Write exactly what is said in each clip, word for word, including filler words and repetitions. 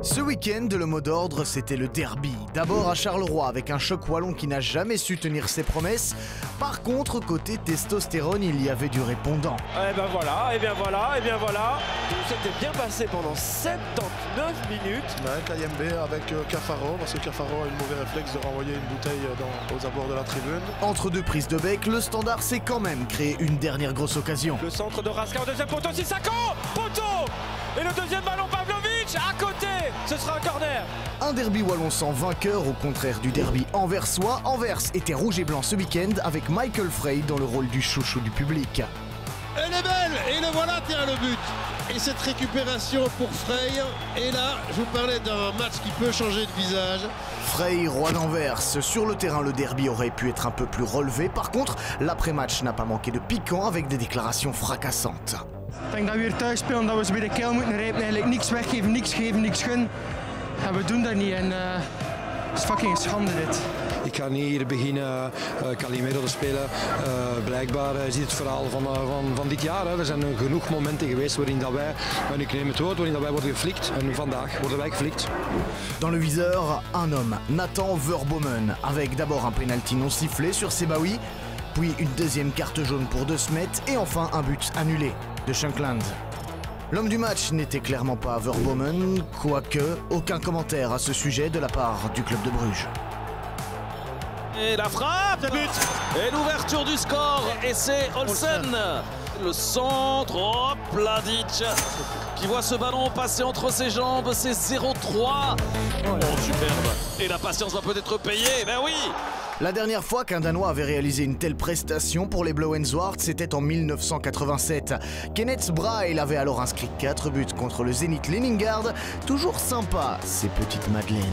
Ce week-end, le mot d'ordre, c'était le derby. D'abord à Charleroi, avec un choc wallon qui n'a jamais su tenir ses promesses. Par contre, côté testostérone, il y avait du répondant. Et ben voilà, et bien voilà, et bien voilà. Tout s'était bien passé pendant soixante-dix-neuf minutes. Ouais, Kayembe avec euh, Cafaro, parce que Cafaro a eu le mauvais réflexe de renvoyer une bouteille dans, aux abords de la tribune. Entre deux prises de bec, le Standard s'est quand même créé une dernière grosse occasion. Le centre de Raska au deuxième poteau, Sissako, poteau. Et le deuxième ballon, Pavlovic, à côté. Ce sera un corner. Un derby wallon sans vainqueur, au contraire du derby anversois. Anvers était rouge et blanc ce week-end avec Michael Frey dans le rôle du chouchou du public. Elle est belle et le voilà tient le but. Et cette récupération pour Frey. Et là, je vous parlais d'un match qui peut changer de visage. Frey, roi d'Anvers. Sur le terrain, le derby aurait pu être un peu plus relevé. Par contre, l'après-match n'a pas manqué de piquant avec des déclarations fracassantes. Ik denk dat we hier thuis spelen, dat we ze bij de keel moeten rijpen. Eigenlijk niks weggeven, niks geven, niks gunnen. En we doen dat niet. En uh, het is fucking een schande dit. Ik ga niet hier beginnen uh, Calimero te spelen. Uh, blijkbaar uh, is dit het verhaal van, uh, van, van dit jaar. Hè. Er zijn uh, genoeg momenten geweest waarin dat wij, en ik neem het woord, waarin dat wij worden geflikt. En vandaag worden wij geflikt. Dans le viseur, un homme, Nathan Verbomen, avec d'abord un penalty non sifflé sur Sebaoui, puis une deuxième carte jaune pour De Smet et enfin un but annulé de Shankland. L'homme du match n'était clairement pas Verbomen, quoique aucun commentaire à ce sujet de la part du club de Bruges. Et la frappe, le but et l'ouverture du score, et c'est Olsen. Le centre, oh, Pladic qui voit ce ballon passer entre ses jambes, c'est zéro trois. Oh, superbe. Et la patience va peut-être payer, ben oui. La dernière fois qu'un Danois avait réalisé une telle prestation pour les Blauenswart, c'était en mille neuf cent quatre-vingt-sept. Kenneth Braille avait alors inscrit quatre buts contre le Zénith Leningrad. Toujours sympa, ces petites madeleines.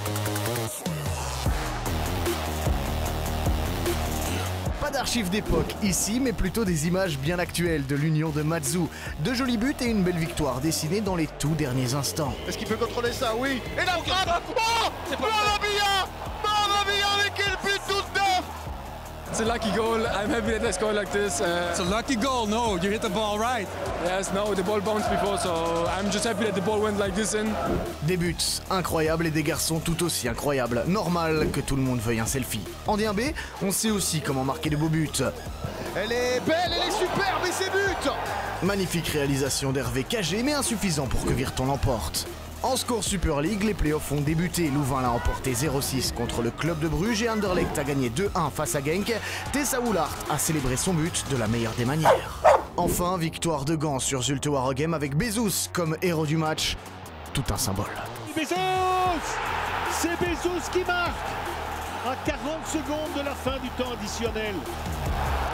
Pas d'archives d'époque ici, mais plutôt des images bien actuelles de l'union de Matsu. De jolis buts et une belle victoire dessinée dans les tout derniers instants. Est-ce qu'il peut contrôler ça? Oui. Et la frappe. Oh, Maravilla, Maravilla avec quel but tout neuf. It's a lucky goal. I'm happy that I scored like this. Uh, It's a lucky goal. No, you hit the ball right. yes, no, the ball bounced before, so I'm just happy that the ball went like this in. Des buts incroyables et des garçons tout aussi incroyables. Normal que tout le monde veuille un selfie. En D un B, on sait aussi comment marquer de beaux buts. Elle est belle, elle est superbe et ses buts. Magnifique réalisation d'Hervé Cagé, mais insuffisant pour que Virton l'emporte. En score Super League, les playoffs ont débuté. Louvain l'a emporté zéro six contre le club de Bruges et Anderlecht a gagné deux un face à Genk. Tessa Woolard a célébré son but de la meilleure des manières. Enfin, victoire de Gand sur Zulte Waregem avec Bezos comme héros du match. Tout un symbole. Bezos! C'est Bezos qui marque à quarante secondes de la fin du temps additionnel.